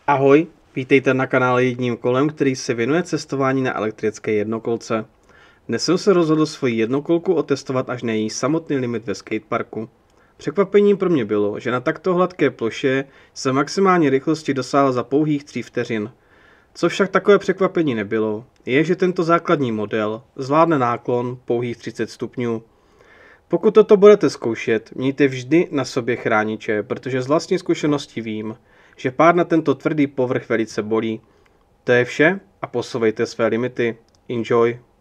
Ahoj, vítejte na kanále Jedním kolem, který se věnuje cestování na elektrické jednokolce. Dnes jsem se rozhodl svoji jednokolku otestovat až na její samotný limit ve skateparku. Překvapením pro mě bylo, že na takto hladké ploše jsem maximální rychlosti dosáhl za pouhých 3 vteřin. Co však takové překvapení nebylo, je, že tento základní model zvládne náklon pouhých 30 stupňů. Pokud toto budete zkoušet, mějte vždy na sobě chrániče, protože z vlastní zkušenosti vím, že pád na tento tvrdý povrch velice bolí. To je vše a posouvejte své limity. Enjoy!